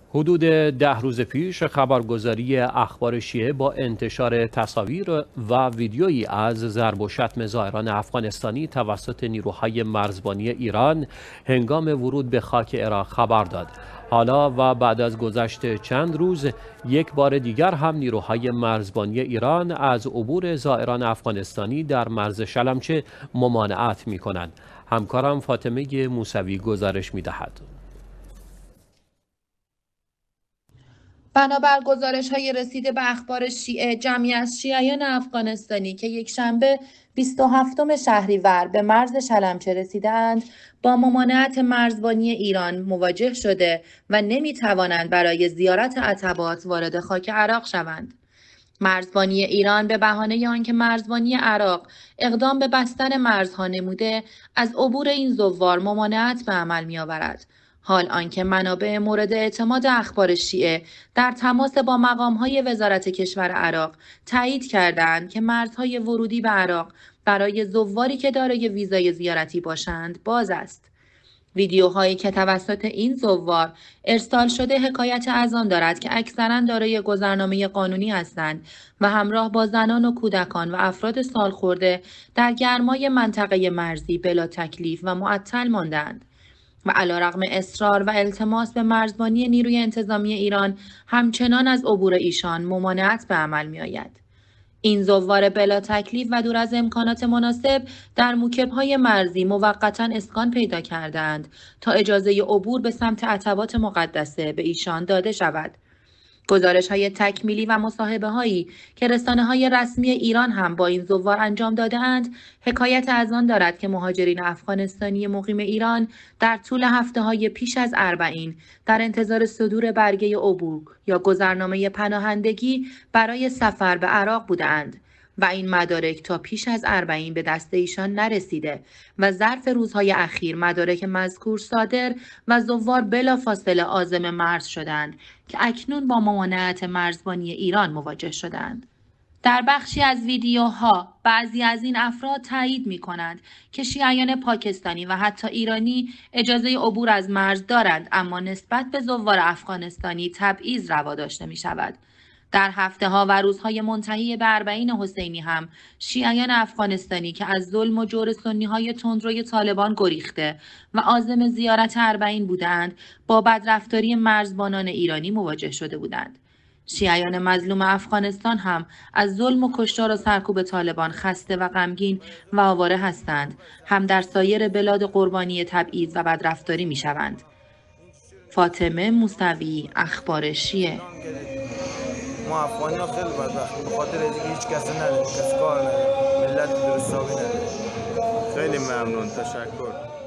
حدود 10 روز پیش خبرگزاری اخبار شیعه با انتشار تصاویر و ویدیویی از ضرب و شتم زائران افغانستانی توسط نیروهای مرزبانی ایران هنگام ورود به خاک عراق خبر داد. حالا و بعد از گذشت چند روز یک بار دیگر هم نیروهای مرزبانی ایران از عبور زائران افغانستانی در مرز شلمچه ممانعت می کنند. همکارم فاطمه موسوی گزارش می دهد. بنابر گزارش‌های رسیده به اخبار شیعه، جمعی از شیعیان افغانستانی که یکشنبه 27 شهریور به مرز شلمچه رسیدند، با ممانعت مرزبانی ایران مواجه شده و نمی‌توانند برای زیارت عتبات وارد خاک عراق شوند. مرزبانی ایران به بهانه آنکه مرزبانی عراق اقدام به بستن مرزها نموده، از عبور این زوار ممانعت به عمل می‌آورد. حال آنکه منابع مورد اعتماد اخبار شیعه در تماس با مقام‌های وزارت کشور عراق تایید کردند که مرزهای ورودی به عراق برای زواری که دارای ویزای زیارتی باشند باز است. ویدیوهایی که توسط این زوار ارسال شده حکایت از آن دارد که اکثراً دارای گذرنامه قانونی هستند و همراه با زنان و کودکان و افراد سالخورده در گرمای منطقه مرزی بلا تکلیف و معطل ماندند. و علیرغم اصرار و التماس به مرزبانی نیروی انتظامی ایران همچنان از عبور ایشان ممانعت به عمل می آید. این زوار بلا تکلیف و دور از امکانات مناسب در موکب‌های مرزی موقتاً اسکان پیدا کردند تا اجازه عبور به سمت عتبات مقدسه به ایشان داده شود. گزارش‌های تکمیلی و مصاحبه‌هایی که رسانه‌های رسمی ایران هم با این زوار انجام داده‌اند، حکایت از آن دارد که مهاجرین افغانستانی مقیم ایران در طول هفته‌های پیش از اربعین در انتظار صدور برگه عبور یا گذرنامه پناهندگی برای سفر به عراق بودند و این مدارک تا پیش از اربعین به دست ایشان نرسیده و ظرف روزهای اخیر مدارک مذکور صادر و زوار بلافاصله عازم مرز شدند که اکنون با ممانعت مرزبانی ایران مواجه شدند. در بخشی از ویدیوها بعضی از این افراد تایید می کنند که شیعیان پاکستانی و حتی ایرانی اجازه عبور از مرز دارند، اما نسبت به زوار افغانستانی تبعیض روا داشته می شود. در هفته‌ها و روزهای منتهی به اربعین حسینی هم شیعیان افغانستانی که از ظلم و جور سنی‌های تندروی طالبان گریخته و عازم زیارت اربعین بودند، با بدرفتاری مرزبانان ایرانی مواجه شده بودند. شیعیان مظلوم افغانستان هم از ظلم و کشتار و سرکوب طالبان خسته و غمگین و آواره هستند، هم در سایر بلاد قربانی تبعیض و بدرفتاری می‌شوند. فاطمه موسوی، اخبار شیعه. ما افغانی ها خیلی بدبختیم به خاطر اینکه هیچ کسی نداره، کسی کار نداره، ملت درستابی نداره. خیلی ممنون، تشکر.